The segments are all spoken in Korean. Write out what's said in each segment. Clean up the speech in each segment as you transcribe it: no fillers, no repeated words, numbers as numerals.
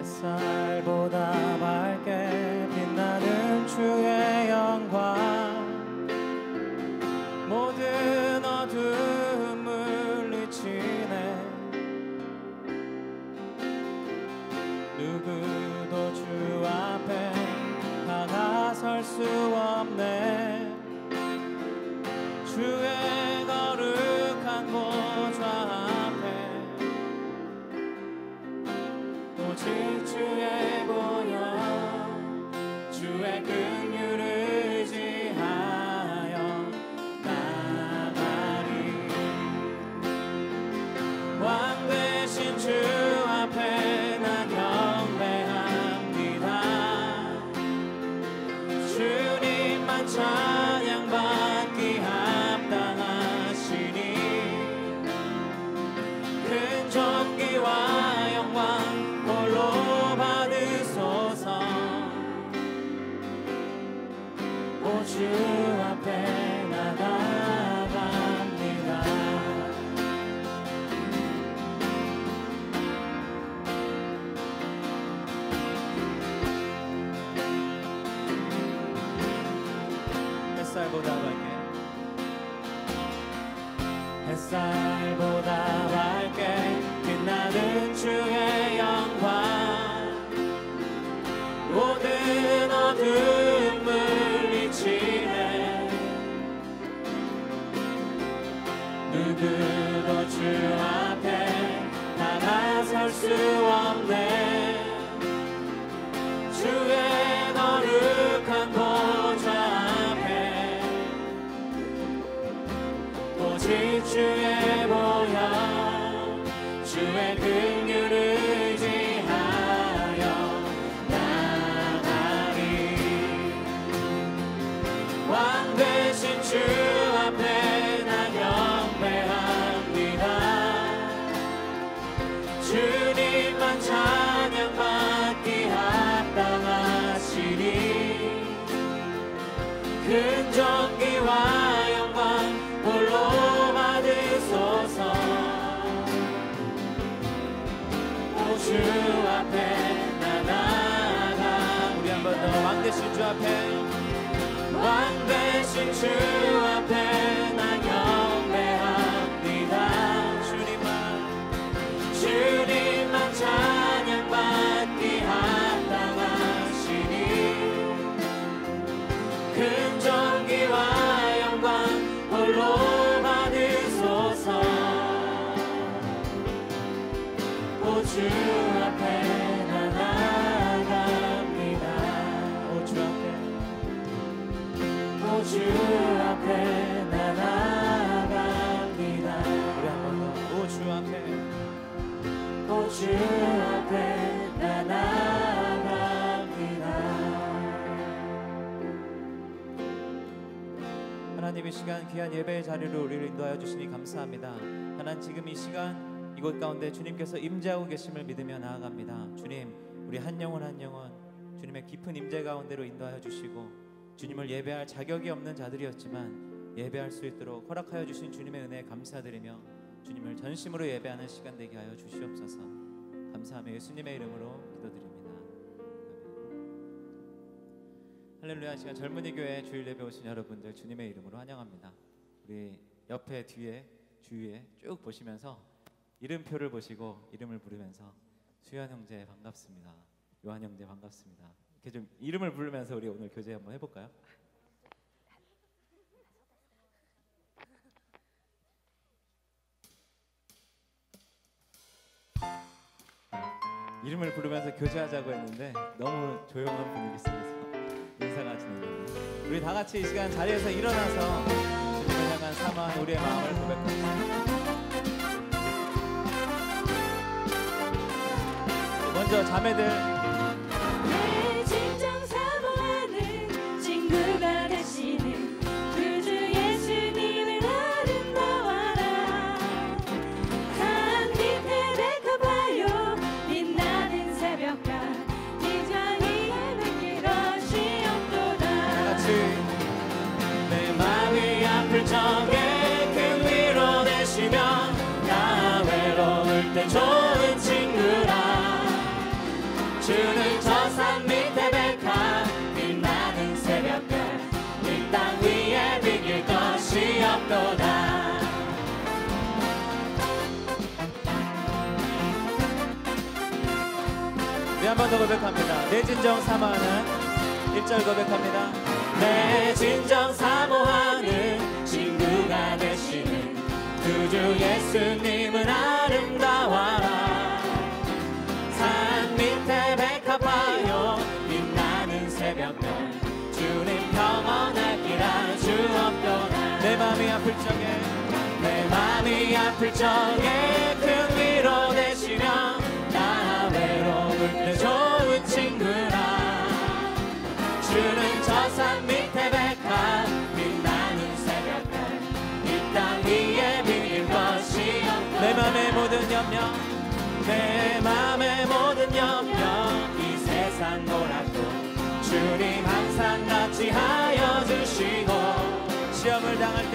햇살보다 밝게 빛나는 주의 영광 모든 어두움 물리치네 누구도 주 앞에 다가설 수 없네 주의 거룩한 보좌 앞에 오직 주의 보혈 주의 긍휼을 의지하여 나가리 왕 되신 주 앞에 나 경배합니다 주님만 찬양받기 합당하시니 큰 존귀와 영광 홀로 받으소서 오 주 앞에 나아갑니다 햇살보다 밝게 햇살보다 밝게 빛나는 주의 영광 모든 어둠 물리치네 누구도 주 앞에 다가설 수 없네 주의 거룩한 보좌 앞에 오직 주의 보혈 주의 긍휼을 의지하여 나가리 왕 되신 주 앞에 나 경배합니다 주님만 찬양받기 합당하시니 큰 존귀와 영광 홀로 받으소서 오 주 앞에 나 나아가 우리 한 번 더 왕 되신 주 앞에 왕 되신 주 앞에 나 경배합니다 주님만 찬양받기 합당하시니 큰 존귀와 영광 홀로 받으소서 오 주 앞에 나 나아갑니다 오 주 앞에 나 나아갑니다 우리 한 번 더 오 주 앞에 나 나아갑니다 하나님 이 시간 귀한 예배의 자리로 우리를 인도하여 주시니 감사합니다 하나님 지금 이 시간 이곳 가운데 주님께서 임재하고 계심을 믿으며 나아갑니다 주님 우리 한 영혼 한 영혼 주님의 깊은 임재 가운데로 인도하여 주시고 주님을 예배할 자격이 없는 자들이었지만 예배할 수 있도록 허락하여 주신 주님의 은혜에 감사드리며 주님을 전심으로 예배하는 시간 되게 하여 주시옵소서 감사하며 예수님의 이름으로 기도드립니다 할렐루야 시간 젊은이 교회 주일 예배 오신 여러분들 주님의 이름으로 환영합니다 우리 옆에 뒤에 주위에 쭉 보시면서 이름표를 보시고 이름을 부르면서 수현 형제 반갑습니다 요한 형제 반갑습니다 이렇게 좀 이름을 부르면서 우리 오늘 교제 한번 해볼까요? 이름을 부르면서 교제하자고 했는데 너무 조용한 분위기 속에서 인사가 진행됩니다 우리 다 같이 이 시간 자리에서 일어나서 주님을 향한 사모한 우리의 마음을 고백합니다 먼저 자매들 내 진정 사모하는 친구가 되시는 그 주 예수님을 아름다워라 산 밑에 백합하여 빛나는 새벽과 이장이 예배길 것이옵도다 다같이 내 마음이 아플 적에 큰 위로 되시며 나 외로울 때 좋은 친구라 우리 한 번 더 고백합니다. 내 진정 사모하는 1절 고백합니다. 내 진정 사모하는 친구가 되시는 구주 예수님은 아름다워라. 산 밑에 백합하여 빛나는 새벽별 주님 평온할 길 알 수 없도다. 내 맘이 아플 적에 내 맘이 아플 적에 큰 위로 되시며 나 외로울 때 좋은 친구라. 주는 저 산 밑에 백합 빛나는 새벽별 이 땅 위에 비길 것이 없도다. 내 맘의 모든 염려 내 맘의 모든 염려 이 세상 놀랍고 주님 항상 같이 하여 주시고 시험을 당할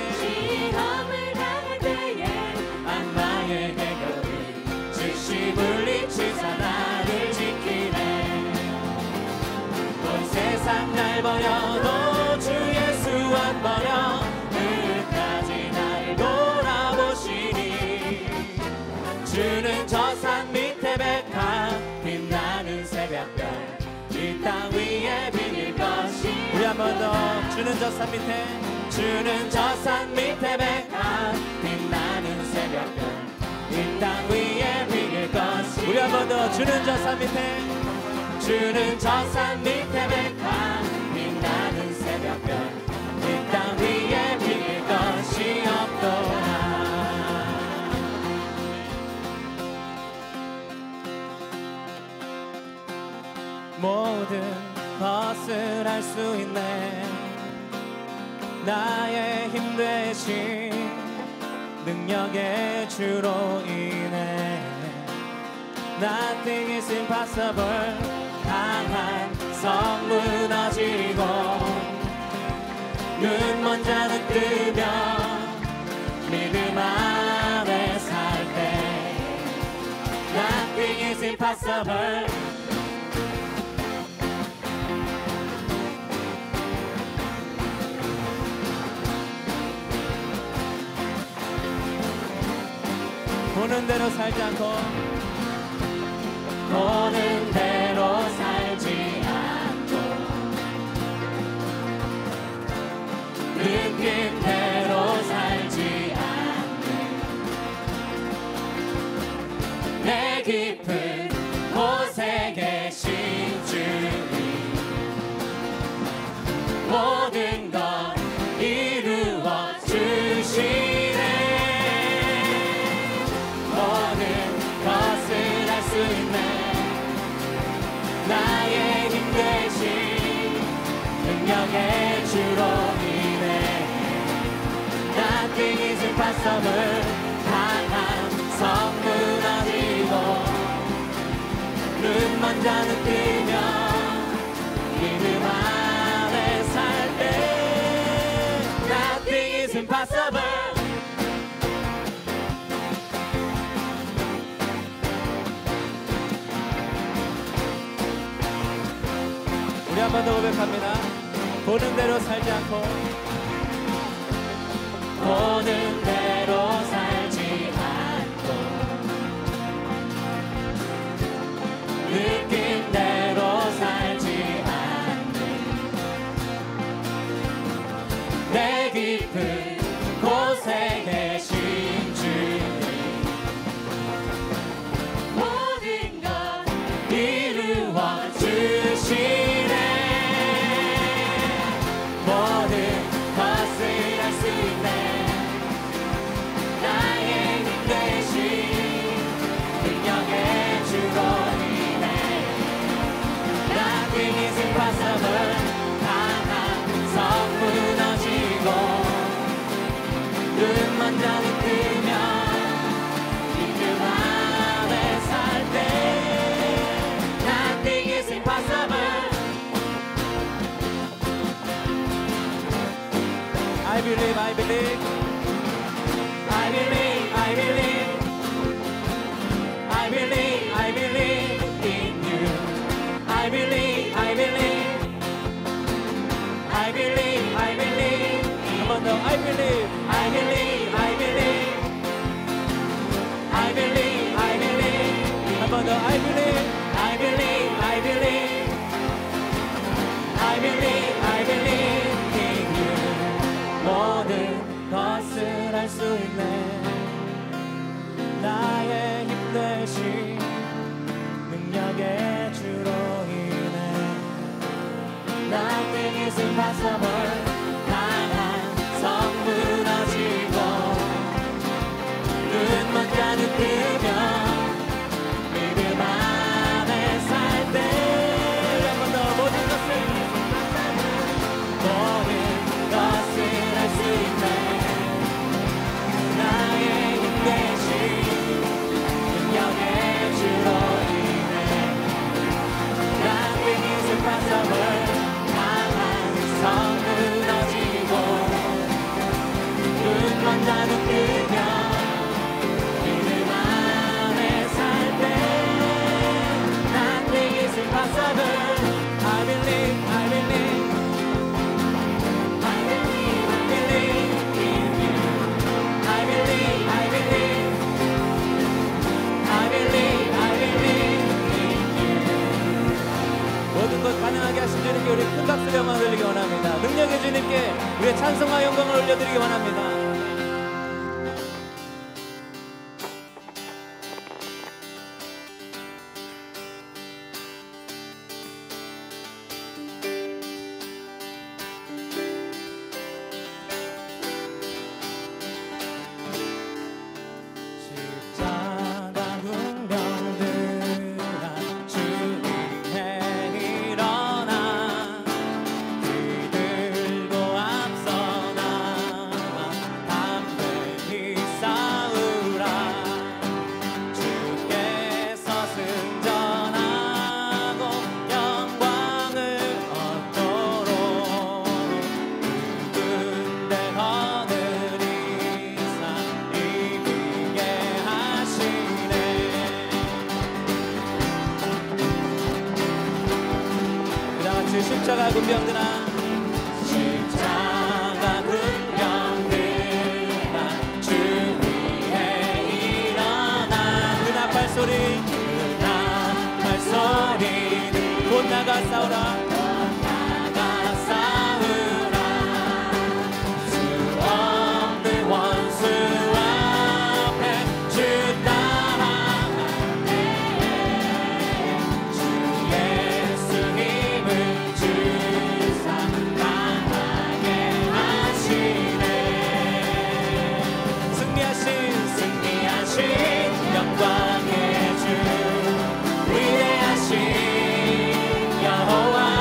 때에 악마의 계략을 즉시 물리치사 나를 지키네. 온 세상 날 버려도 주 예수 안 버려 끝까지 나를 돌아보시니. 주는 저 산 밑에 백합 빛나는 새벽별 이 땅 위에 비길 것이. 우리 한 번 더. 주는 저 산 밑에 주는 저 산 밑에 백합 빛나는 새벽별 이 땅 위에 비길 것이. 우리 한 번 더. 주는 저 산 밑에 주는 저 산 밑에 백합 빛나는 새벽별 이 땅 위에 비길 것이 없도다. 모든 것을 할 수 있네. 나의 힘 되신 능력의 주로 인해 Nothing is impossible. 강한 성 무너지고 눈 먼 자는 뜨며 믿음 안에 살 때 Nothing is impossible. 보는 대로 살지 않고 보는 대로 살지 않고 느낀 대로 살지 않는 내 깊은 곳에 계신 주님 모든 것 이루어 주시네. 수 있네. 나의 힘 대신 능력의 주로 인해 Nothing is impossible. 강한 성 무너지고 눈먼 자는 뜨며 믿음 안에 살 때 Nothing is impossible. 우리 한 번 더 고백합니다. 보는 대로 살지 않고 보는 대로 살지 않고 느낀 대로 살지 않는 내 깊은 곳에 계신 주님 모든 것 이루어 주시네. 눈만 자는 뜨며 믿음 안에 살 때 Nothing is impossible. I believe, I believe, I believe, I believe, I believe, I believe in you. I believe, I believe, I believe, I believe. 한 번 더. I believe, I believe, I believe, I believe, I believe. 한 번 더. I believe, I believe, I believe, I believe, I believe in you. 모든 것을 할 수 있네. 나의 힘 대신 능력의 주로 인해 Nothing is impossible. 강한 성 무너지고 눈만 가득 뜨면 믿음 안에 살 때 한 번 더 모든 것을 할 수 있네. 나의 힘 대신 능력의 주로 인해 Nothing is impossible. 강한 성 무너지고 눈만 가득 뜨면 믿음 안에 살 때 Nothing is impossible. I believe, I believe, I believe, I believe in you. I believe, I believe, I believe, I believe in you. 모든 것 가능하게 하신 주님께 우리 큰 박수 영광 돌리기 원합니다. 능력의 주님께 우리의 찬송과 영광을 올려드리기 원합니다. 십자가 운명들아 주 위에 일어나 뒤들고 앞서 나가 담대히 싸우라. 주께서 승전하고 영광을 얻도록 군대 하늘이 사 이기게 하시네. 그다같이 십자가 군병들아 십자가 군병들아 주 위에 일어나 은하팔 소리 은하팔 소리 곧 나가 싸우라. 곧 나가 싸우라. 수 없는 원수 앞에 주 따라갈 때 주 예수 힘을 주사 강하게 하시네. 승리하신 영광의 주 위대하신 여호와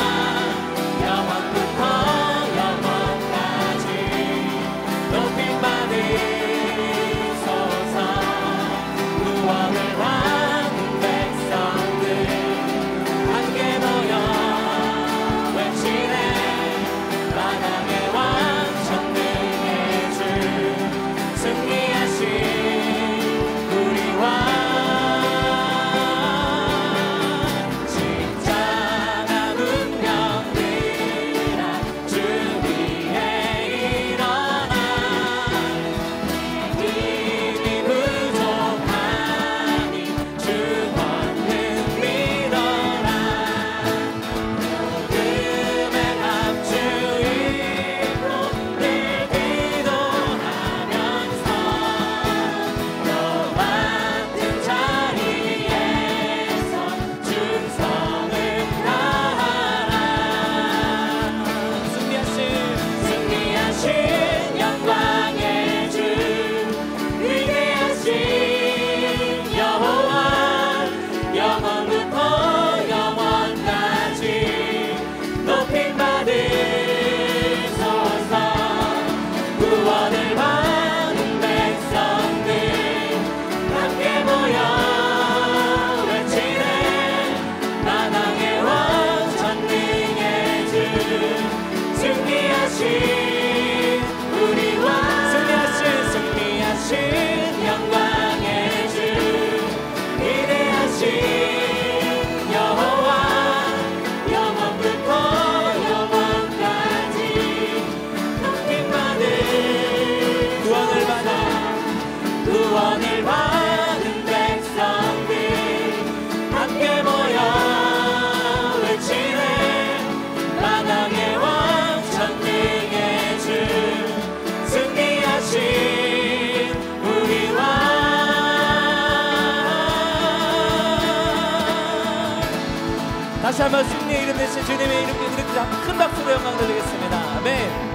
다시 한번 승리의 이름 대신 주님의 이름께 우리 큰 박수로 영광 드리겠습니다. 아멘.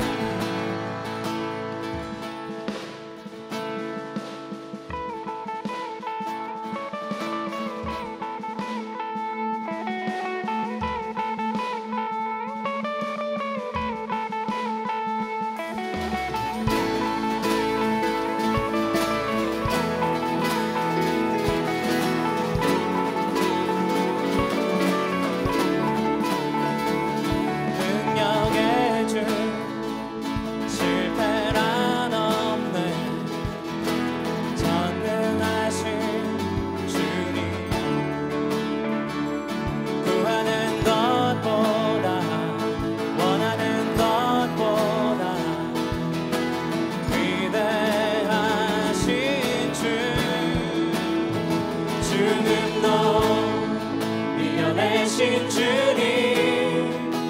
이겨내신 주님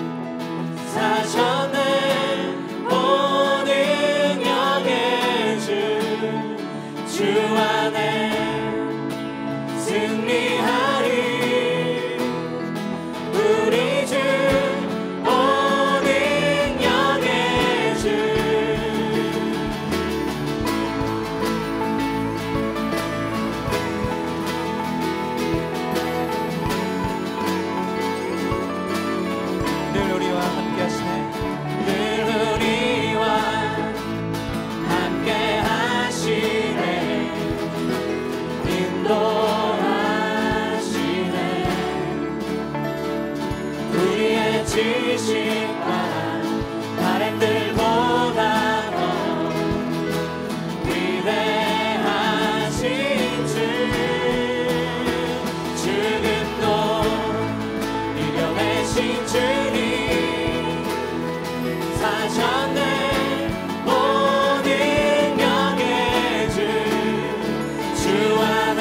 사셨네. 모든 영의 주 안에 승리하리. 우리 주 모든 영의 주 늘 우리와 함께 하시네. 늘 우리와 함께 하시네. 인도하시네. 우리의 지식과 바램들보다 더 위대하신 주. 죽음도 이겨내신 주님 사셨네. 모든 영의 주 안에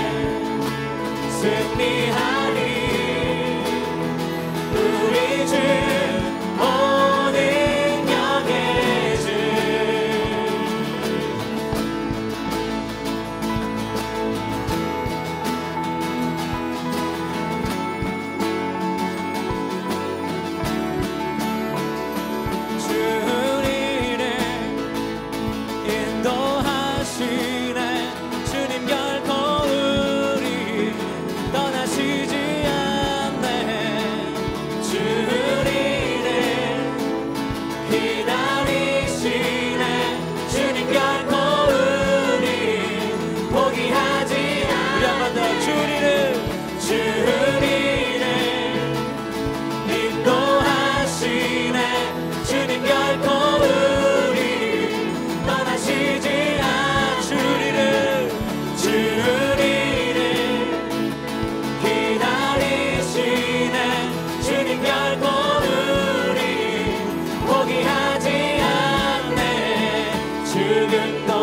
승리하리. 우리 주 모든 영의 주 주님을 인도하시네. 주님 결코 우리 떠나시지 않네. 주님을 기다리시네. 주님 결코 우리 포기하지 않네. 우리 한 번 더 주님을 인도하시네. 주님 결코 우리 떠나시지 않으리를. 주님을 기다리시네. 주님 결코 우리 포기하지 않네. 죽음도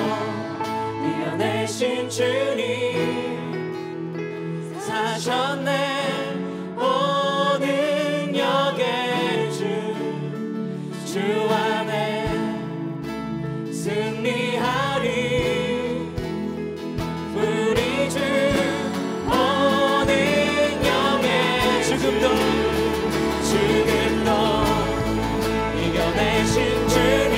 이겨내신 주님 사셨네. 모든 영의 주 안에 승리하리. 우리 주 모든 영의 죽음도 이겨내신 주님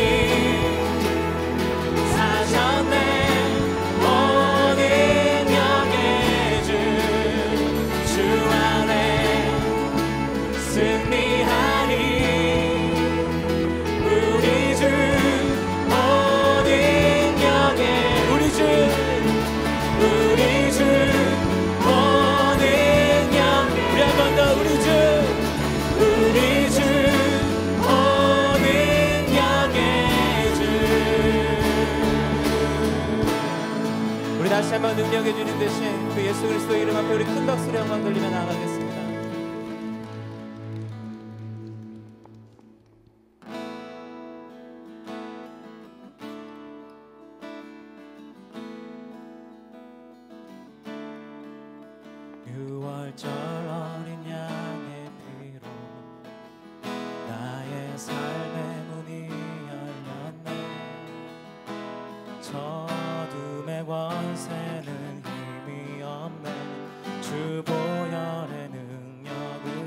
사셨네. 모든 영의 주 안에 승리하리. 우리 주 모든 영의 우리 주 모든 영 우리 한 번 더 우리 주 모든 영의 주. 우리 다시 한번 능력의 주님 대신 그 예수 그리스도의 이름 앞에 우리 큰 박수로 영광 돌리며 나아가겠습니다. 유월절 어린 양의 피로 나의 삶의 문이 열렸네. 저둠의 권세는 힘이 없네. 주 보혈의 능력으로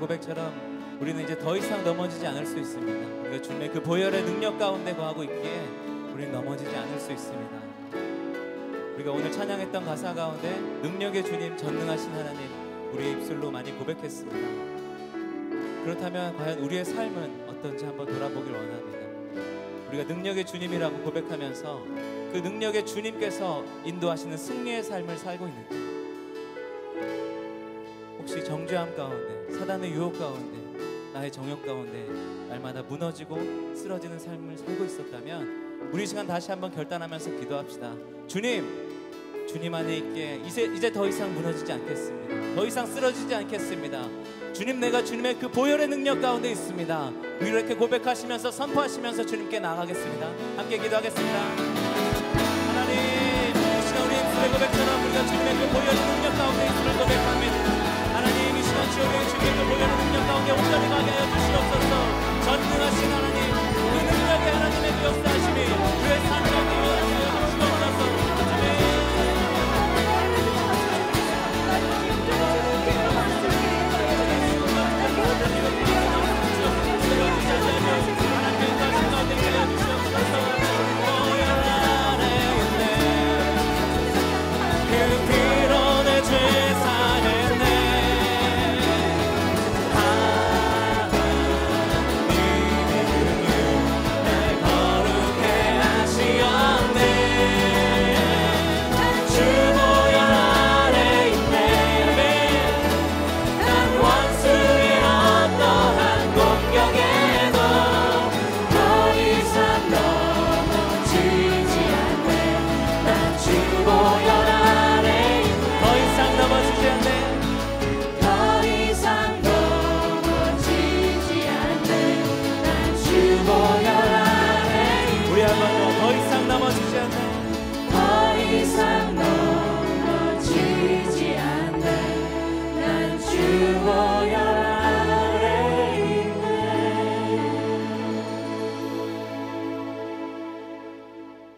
고백처럼 우리는 이제 더 이상 넘어지지 않을 수 있습니다. 우리가 주님의 그 보혈의 능력 가운데 거하고 있기에 우리는 넘어지지 않을 수 있습니다. 우리가 오늘 찬양했던 가사 가운데 능력의 주님, 전능하신 하나님, 우리의 입술로 많이 고백했습니다. 그렇다면 과연 우리의 삶은 어떤지 한번 돌아보길 원합니다. 우리가 능력의 주님이라고 고백하면서 그 능력의 주님께서 인도하시는 승리의 삶을 살고 있는지, 혹시 정죄함 가운데, 사단의 유혹 가운데, 나의 정욕 가운데 날마다 무너지고 쓰러지는 삶을 살고 있었다면 우리 시간 다시 한번 결단하면서 기도합시다. 주님 안에 있게 이제 더 이상 무너지지 않겠습니다. 더 이상 쓰러지지 않겠습니다. 주님, 내가 주님의 그 보혈의 능력 가운데 있습니다. 이렇게 고백하시면서 선포하시면서 주님께 나아가겠습니다. 함께 기도하겠습니다. 하나님, 이 시간 우리 입술의 고백처럼 우리가 주님의 그 보혈의 능력 가운데 있음을 고백합니다. 하나님, 이 시간 우리의 주님의 그 보혈의 능력 가운데 온전히 가게 하여 주시옵소서.